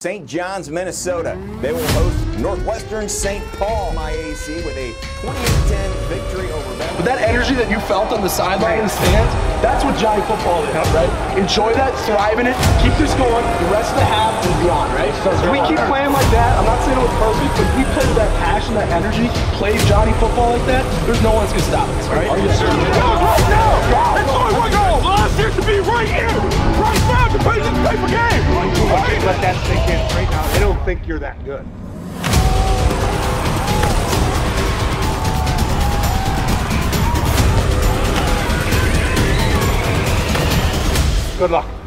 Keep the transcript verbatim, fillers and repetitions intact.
Saint John's, Minnesota. They will host Northwestern Saint Paul, M I A C, with a twenty-eight ten victory over them. But that energy that you felt on the sideline in the stands, that's what Johnny football is, right? Enjoy that, thrive in it, keep this going the rest of the half and beyond, right? So if we keep playing like that, I'm not saying it was perfect, but if we play with that passion, that energy, play Johnny football like that, there's no one's gonna stop us, right? Right now! It's only one goal! Last year to be right here! Right now to play this type of game! Let that sink in right now. They don't think you're that good. Good luck.